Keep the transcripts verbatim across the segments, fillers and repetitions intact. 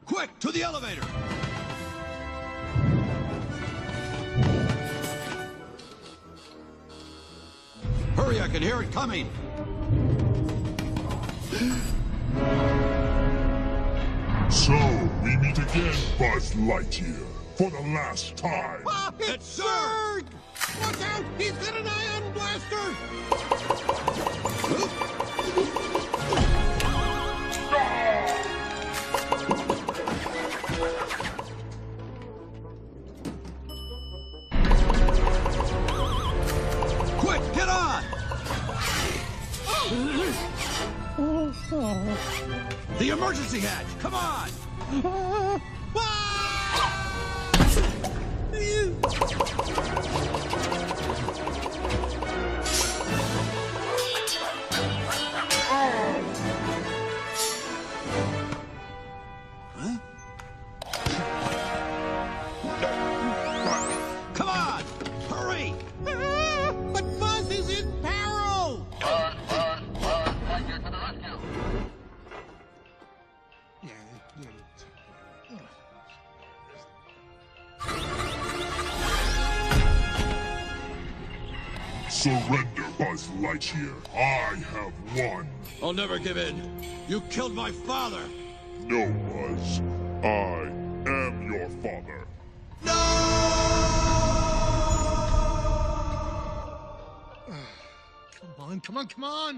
Quick, to the elevator! Hurry, I can hear it coming! So, we meet again, Buzz Lightyear, for the last time. Ah, it's Zurg! Watch out! He's got an ion blaster! Quick, get on! The emergency hatch, come on! Huh? Come on! Hurry! But Buzz is in peril! Buzz, Buzz, Buzz, Lightyear to the rescue! Surrender, Buzz Lightyear. I have won. I'll never give in. You killed my father! No, Buzz. I am your father. Come on, come on, come on!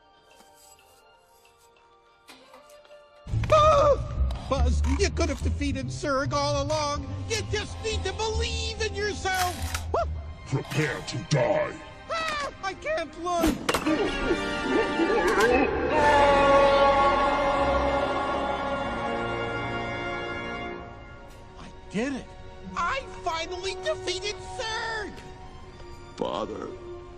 Ah! Buzz, you could have defeated Zurg all along. You just need to believe in yourself. Ah! Prepare to die. Ah! I can't look. I did it. I finally defeated Zurg. Father,